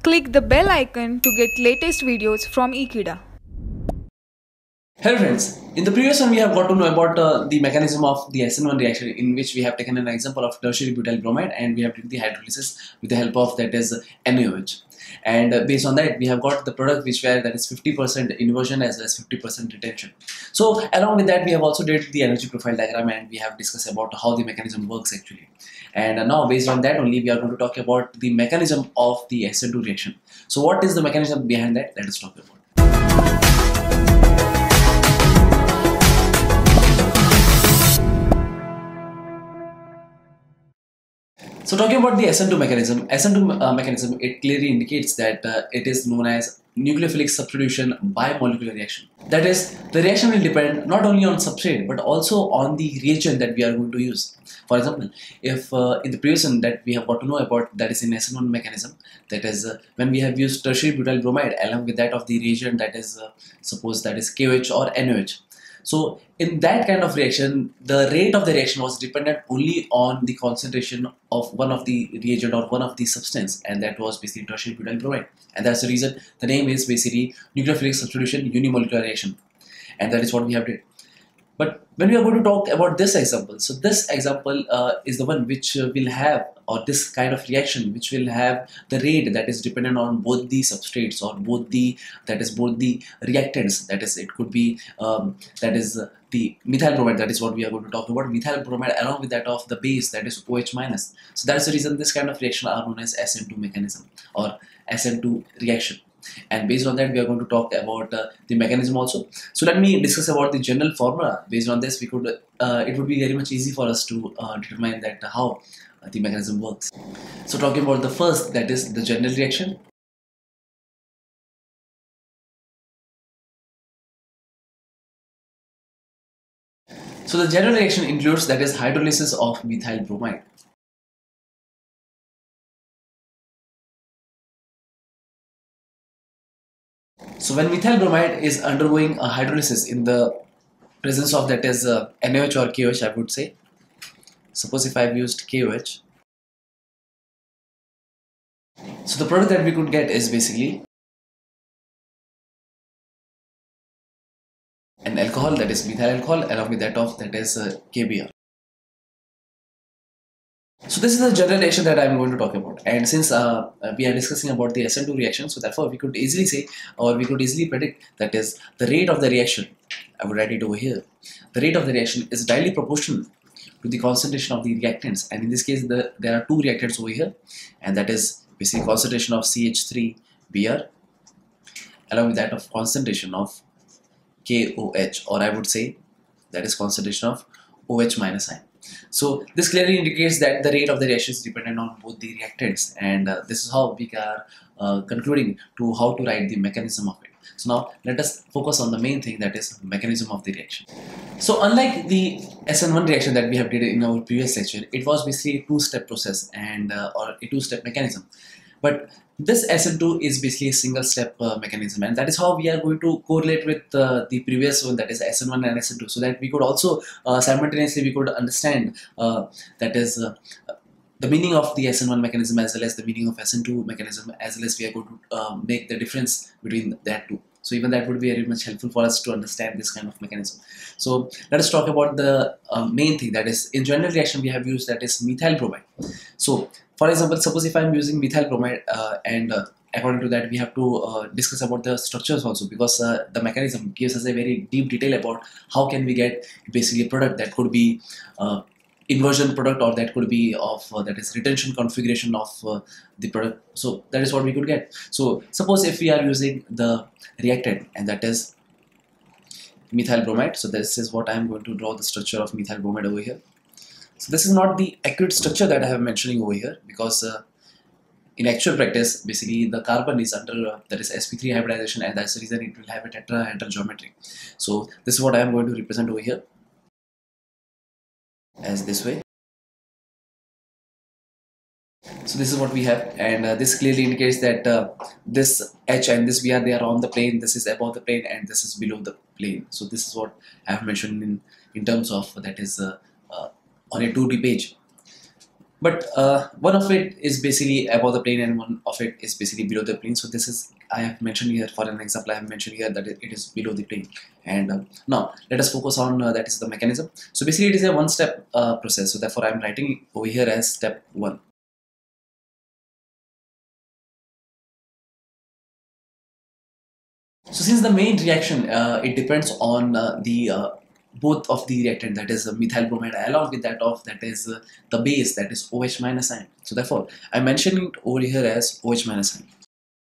Click the bell icon to get latest videos from Ekeeda. Hello friends, in the previous one we have got to know about the mechanism of the SN1 reaction, in which we have taken an example of tertiary butyl bromide and we have did the hydrolysis with the help of that is NaOH. And based on that we have got the product which where that is 50% inversion as well as 50% retention. So along with that we have also did the energy profile diagram and we have discussed about how the mechanism works actually. And now based on that only we are going to talk about the mechanism of the SN2 reaction. So what is the mechanism behind that? Let us talk about. So talking about the SN2 mechanism, it clearly indicates that it is known as nucleophilic substitution by molecular reaction. That is, the reaction will depend not only on substrate but also on the reagent that we are going to use. For example, if in the previous one that we have got to know about, that is in SN1 mechanism, that is when we have used tertiary butyl bromide along with that of the reagent that is suppose that is KOH or NOH. So in that kind of reaction, the rate of the reaction was dependent only on the concentration of one of the reagent or one of the substance, and that was basically tertiary butyl bromide. And that's the reason the name is basically nucleophilic substitution unimolecular reaction, and that is what we have did. But when we are going to talk about this example, so this example is the one which will have, or this kind of reaction which will have the rate that is dependent on both the substrates or both the reactants. That is, it could be the methyl bromide. That is what we are going to talk about, methyl bromide along with that of the base, that is OH minus. So that's the reason this kind of reaction are known as SN2 mechanism or SN2 reaction. And based on that we are going to talk about the mechanism also. So let me discuss about the general formula. Based on this we could it would be very much easy for us to determine that how the mechanism works. So talking about the first, that is the general reaction. So the general reaction includes that is hydrolysis of methyl bromide. So when methyl bromide is undergoing a hydrolysis in the presence of that is NaOH or KOH, I would say. Suppose if I have used KOH. So the product that we could get is basically an alcohol, that is methyl alcohol, along with that of that is KBr. So this is the general reaction that I am going to talk about, and since we are discussing about the SN2 reaction, so therefore we could easily say, or we could easily predict, that is the rate of the reaction. I would write it over here. The rate of the reaction is directly proportional to the concentration of the reactants, and in this case there are two reactants over here, and that is basically concentration of CH3Br along with that of concentration of KOH, or I would say that is concentration of OH minus ion. So this clearly indicates that the rate of the reaction is dependent on both the reactants, and this is how we are concluding to how to write the mechanism of it. So now let us focus on the main thing, that is mechanism of the reaction. So unlike the SN1 reaction that we have did in our previous lecture, it was basically a two-step process and or a two-step mechanism. But this SN2 is basically a single step mechanism, and that is how we are going to correlate with the previous one, that is SN1 and SN2, so that we could also simultaneously we could understand that is the meaning of the SN1 mechanism as well as the meaning of SN2 mechanism, as well as we are going to make the difference between that two. So even that would be very much helpful for us to understand this kind of mechanism. So let us talk about the main thing, that is in general reaction we have used that is methyl bromide. So for example, suppose if I am using methyl bromide and according to that we have to discuss about the structures also, because the mechanism gives us a very deep detail about how can we get basically a product that could be inversion product, or that could be of that is retention configuration of the product. So that is what we could get. So suppose if we are using the reactant, and that is methyl bromide. So this is what I am going to draw the structure of methyl bromide over here. So this is not the accurate structure that I am mentioning over here, because in actual practice basically the carbon is under that is sp3 hybridization, and that's the reason it will have a tetrahedral geometry. So this is what I am going to represent over here as this way. So this is what we have, and this clearly indicates that this H and this Br, they are on the plane, this is above the plane and this is below the plane. So this is what I have mentioned in terms of that is on a 2D page. But one of it is basically above the plane and one of it is basically below the plane. So this is, I have mentioned here, for an example, I have mentioned here that it is below the plane. And now let us focus on that is the mechanism. So basically it is a one-step process. So therefore I am writing it over here as step 1. So since the main reaction, it depends on the both of the reactant, that is methyl bromide, along with that of that is the base, that is OH minus ion. So therefore I mention it over here as OH minus ion.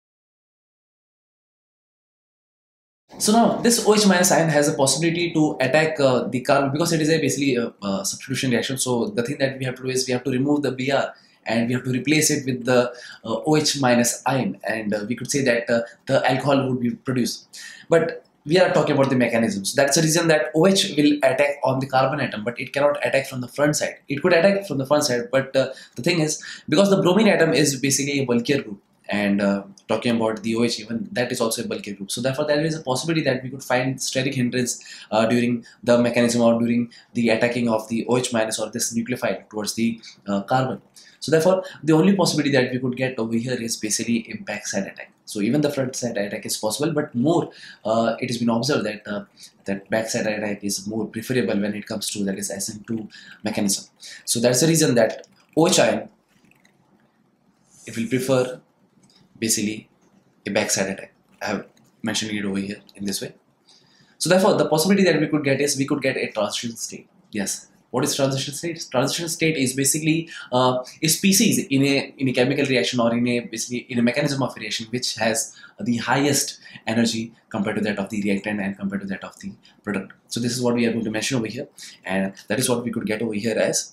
So now this OH minus ion has a possibility to attack the carbon, because it is a basically a substitution reaction. So the thing that we have to do is we have to remove the Br and we have to replace it with the OH minus ion, and we could say that the alcohol would be produced. But we are talking about the mechanism. So that's the reason that OH will attack on the carbon atom, but it cannot attack from the front side. It could attack from the front side, but the thing is, because the bromine atom is basically a bulkier group, and talking about the OH, even that is also a bulky group. So therefore there is a possibility that we could find steric hindrance during the mechanism or during the attacking of the OH minus or this nucleophile towards the carbon. So therefore the only possibility that we could get over here is basically a backside attack. So even the front side attack is possible, but more it has been observed that that backside attack is more preferable when it comes to that is SN2 mechanism. So that's the reason that OH ion, it will prefer basically a backside attack. I have mentioned it over here in this way. So therefore the possibility that we could get is we could get a transition state. Yes. What is transition state? Transition state is basically a species in a chemical reaction or basically in a mechanism of reaction which has the highest energy compared to that of the reactant and compared to that of the product. So this is what we are going to mention over here, and that is what we could get over here as.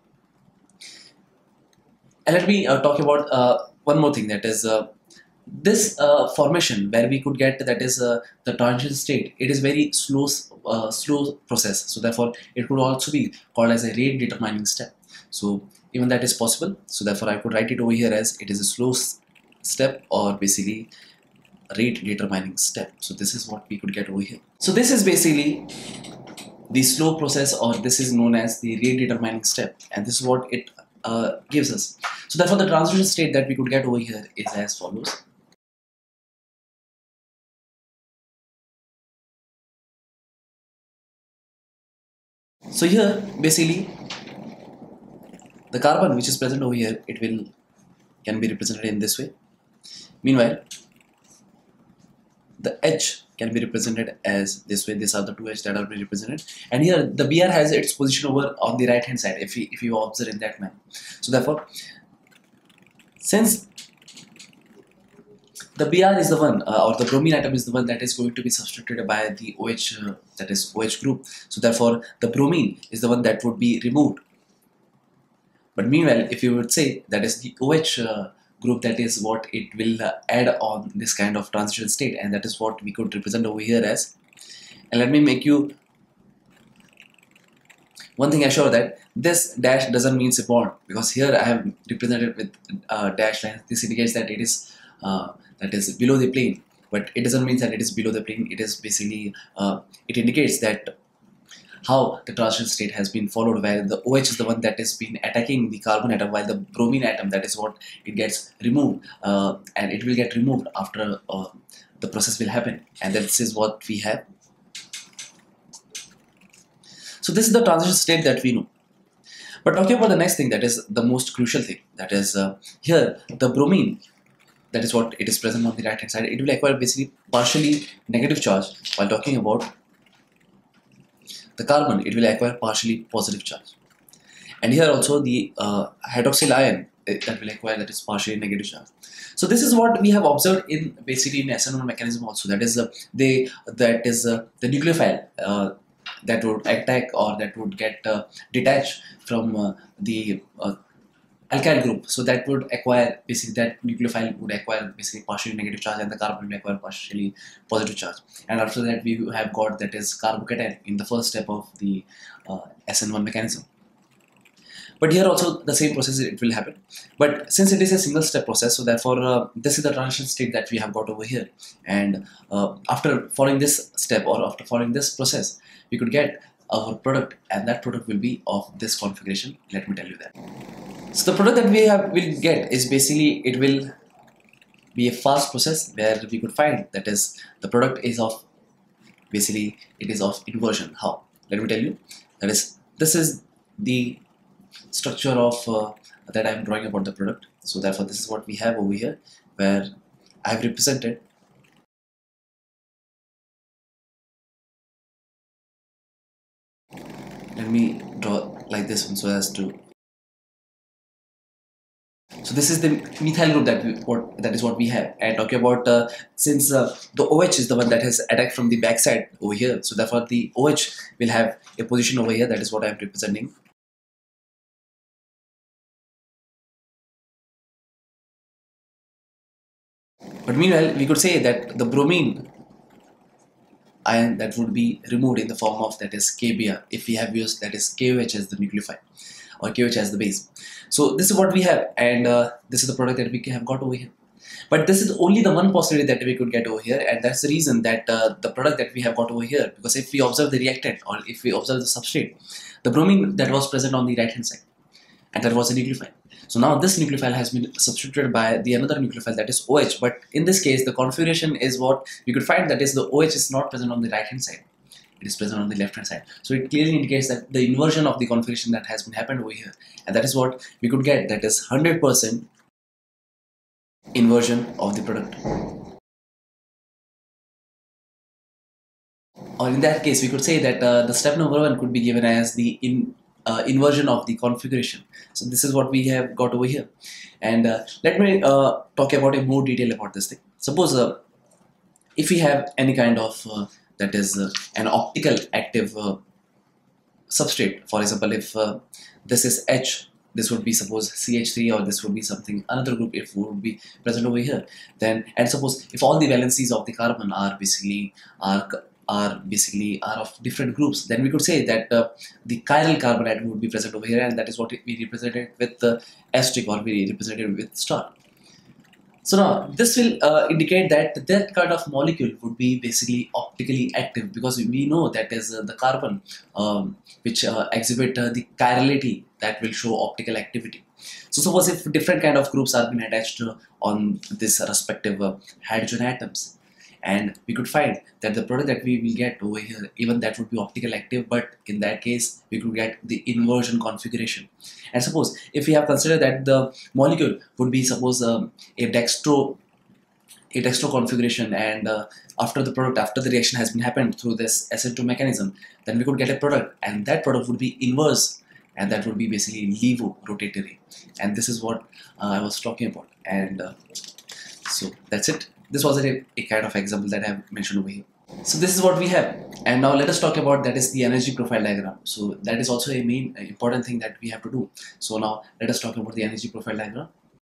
And let me talk about one more thing, that is this formation where we could get that is the transition state. It is very slow process. So therefore it could also be called as a rate determining step. So even that is possible. So therefore I could write it over here as it is a slow step or basically rate determining step. So this is what we could get over here. So this is basically the slow process, or this is known as the rate determining step, and this is what it gives us. So therefore the transition state that we could get over here is as follows. So here basically the carbon which is present over here, it can be represented in this way. Meanwhile the H can be represented as this way. These are the two H that are being represented, and here the Br has its position over on the right hand side if you observe in that manner. So therefore since the Br is the one or the bromine atom is the one that is going to be substituted by the OH, that is OH group. So therefore the bromine is the one that would be removed. But meanwhile if you would say that is the OH group, that is what it will add on this kind of transition state, and that is what we could represent over here as. And let me make you one thing assure, that this dash doesn't mean a bond, because here I have represented with dash line. This indicates that it is below the plane, but it doesn't mean that it is below the plane. It is basically it indicates that how the transition state has been followed, where the OH is the one that has been attacking the carbon atom, while the bromine atom, that is what it gets removed, and it will get removed after the process will happen, and this is what we have. So this is the transition state that we know. But talking about the next thing, that is the most crucial thing, that is here the bromine, that is what it is present on the right hand side, it will acquire basically partially negative charge, while talking about the carbon, it will acquire partially positive charge. And here also the hydroxyl ion, that will acquire that is partially negative charge. So this is what we have observed in basically in SN1 mechanism also, that is the nucleophile that would attack or that would get detached from the alkyl group. So that would acquire basically, that nucleophile would acquire basically partially negative charge, and the carbon will acquire partially positive charge. And after that we have got that is carbocation in the first step of the SN1 mechanism. But here also the same process it will happen, but since it is a single step process, so therefore this is the transition state that we have got over here. And after following this step or after following this process, we could get our product, and that product will be of this configuration. Let me tell you that. So the product that will get is basically, it will be a fast process where we could find that is the product is of, basically it is of inversion. How? Let me tell you. That is, this is the structure of that I am drawing about the product. So therefore this is what we have over here, where I have represented. Let me draw like this one so as to. So this is the methyl group that is what we have. And talking about since the OH is the one that has attacked from the backside over here, so therefore the OH will have a position over here. That is what I am representing. But meanwhile, we could say that the bromine ion that would be removed in the form of, that is KBr, if we have used, that is KOH as the nucleophile or KOH as the base. So this is what we have, and this is the product that we have got over here. But this is only the one possibility that we could get over here, and that's the reason that the product that we have got over here, because if we observe the reactant or if we observe the substrate, the bromine that was present on the right hand side, and that was a nucleophile. So now this nucleophile has been substituted by the another nucleophile, that is OH, but in this case the configuration is what we could find, that is the OH is not present on the right hand side, it is present on the left hand side. So it clearly indicates that the inversion of the configuration that has been happened over here, and that is what we could get, that is 100% inversion of the product. Or in that case we could say that the step number 1 could be given as the inversion of the configuration. So this is what we have got over here, and let me talk about in more detail about this thing. Suppose if we have any kind of that is an optical active substrate, for example, if this is H, this would be suppose CH3, or this would be something another group if would be present over here, then, and suppose if all the valencies of the carbon are basically are of different groups, then we could say that the chiral carbon atom would be present over here, and that is what we represented with the asterisk, or we represented with star. So now this will indicate that that kind of molecule would be basically optically active, because we know that is the carbon which exhibit the chirality that will show optical activity. So suppose if different kind of groups are being attached on this respective hydrogen atoms, and we could find that the product that we will get over here, even that would be optical active, but in that case we could get the inversion configuration. And suppose if we have considered that the molecule would be suppose a dextro configuration, and after the reaction has been happened through this SN2 mechanism, then we could get a product, and that product would be inverse, and that would be basically levo rotatory, and this is what I was talking about. And so that's it. This was a kind of example that I have mentioned over here. So this is what we have, and now let us talk about, that is the energy profile diagram. So that is also a main important thing that we have to do. So now let us talk about the energy profile diagram.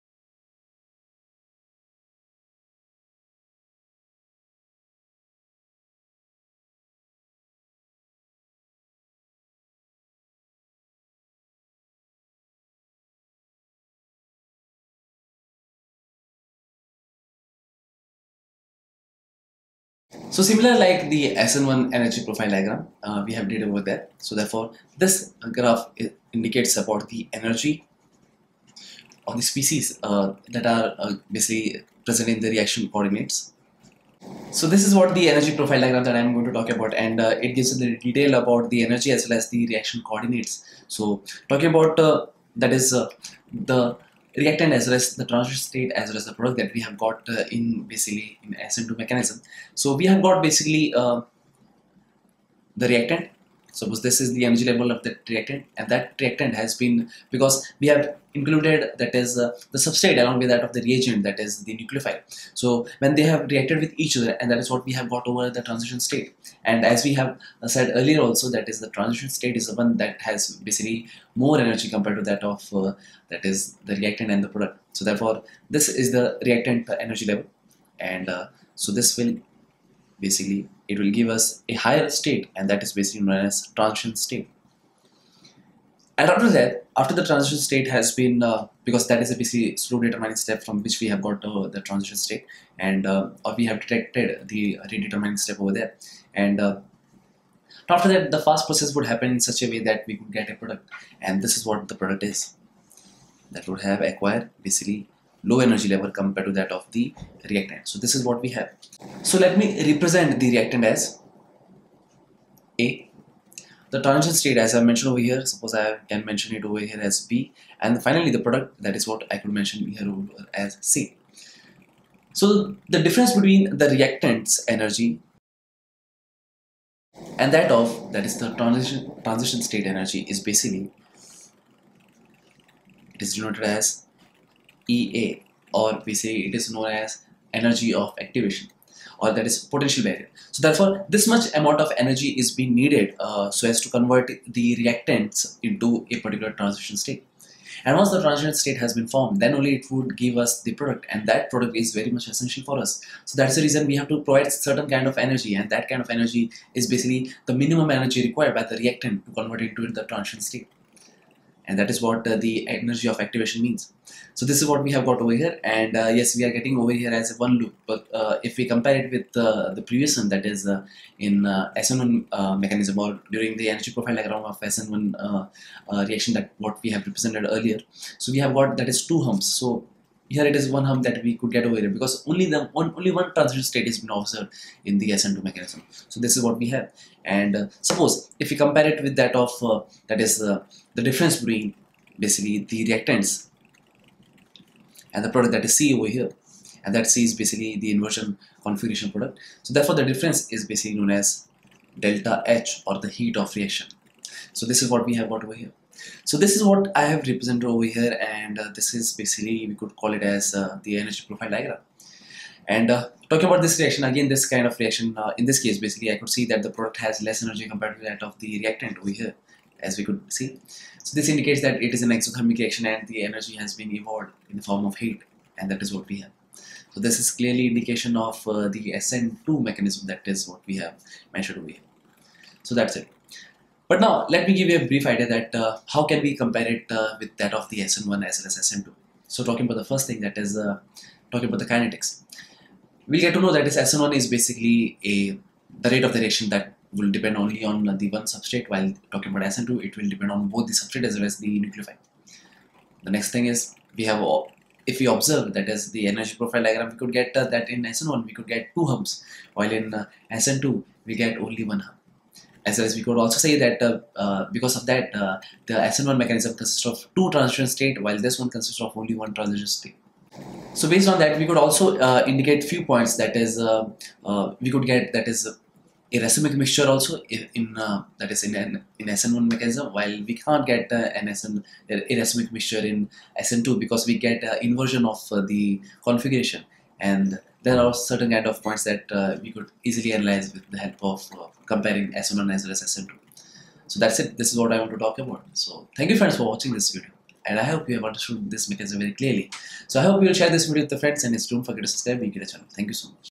So similar like the SN1 energy profile diagram, we have did over there. So therefore, this graph indicates about the energy of the species that are basically present in the reaction coordinates. So this is what the energy profile diagram that I am going to talk about, and it gives you the detail about the energy as well as the reaction coordinates. So talking about that is the reactant as well as the transition state as well as the product that we have got in basically in SN2 mechanism. So we have got basically the reactant. Suppose this is the energy level of the reactant, and that reactant has been, because we have included that is the substrate along with that of the reagent, that is the nucleophile. So when they have reacted with each other, and that is what we have got over the transition state. And as we have said earlier also, that is the transition state is the one that has basically more energy compared to that of that is the reactant and the product. So therefore this is the reactant energy level, and so this will basically, it will give us a higher state, and that is basically known as transition state. And after that, after the transition state has been, because that is a basically slow determining step from which we have got the transition state, and or we have detected the redetermining step over there. And after that, the fast process would happen in such a way that we could get a product, and this is what the product is. that would have acquired basically low energy level compared to that of the reactant. So this is what we have. So let me represent the reactant as A. The transition state, as I mentioned over here, suppose I can mention it over here as B, and finally the product, that is what I could mention here over as C. So the difference between the reactant's energy and that is the transition state energy is basically, it is denoted as EA, or we say it is known as energy of activation, or that is potential barrier. So therefore this much amount of energy is being needed so as to convert the reactants into a particular transition state. And once the transition state has been formed, then only it would give us the product, and that product is very much essential for us. So that's the reason we have to provide certain kind of energy, and that kind of energy is basically the minimum energy required by the reactant to convert it into the transition state. And that is what the energy of activation means. So this is what we have got over here, and yes, we are getting over here as a one loop, but if we compare it with the previous one, that is in SN1 mechanism, or during the energy profile diagram of SN1 reaction, that what we have represented earlier. So we have got that is two humps. So here it is one hump that we could get over here, because only one transition state is been observed in the SN2 mechanism. So this is what we have. And suppose if we compare it with that of that is the difference between basically the reactants and the product, that is C over here, and that C is basically the inversion configuration product. So therefore the difference is basically known as delta H, or the heat of reaction. So this is what we have got over here. So this is what I have represented over here, and this is basically, we could call it as the energy profile diagram. And talking about this reaction, again this kind of reaction, in this case basically I could see that the product has less energy compared to that of the reactant over here, as we could see. So this indicates that it is an exothermic reaction and the energy has been evolved in the form of heat, and that is what we have. So this is clearly indication of the SN2 mechanism, that is what we have mentioned over here. So that's it. But now let me give you a brief idea that how can we compare it with that of the SN1 as well as SN2. So talking about the first thing, that is talking about the kinetics. We'll get to know that this SN1 is basically the rate of the reaction that will depend only on the one substrate, while talking about SN2 it will depend on both the substrate as well as the nucleophile. The next thing is, we have, if we observe that as the energy profile diagram, we could get that in SN1 we could get two humps, while in SN2 we get only one hump. As well as we could also say that because of that the SN1 mechanism consists of two transition state, while this one consists of only one transition state. So based on that, we could also indicate few points, that is we could get that is a racemic mixture also in that is in SN1 mechanism, while we can't get a racemic mixture in SN2, because we get inversion of the configuration, and there are certain kind of points that we could easily analyze with the help of comparing SN1 as well as SN2. So that's it. This is what I want to talk about. So thank you friends for watching this video, and I hope you have understood this mechanism very clearly. So I hope you will share this video with the friends, and don't forget to subscribe to Ekeeda channel. Thank you so much.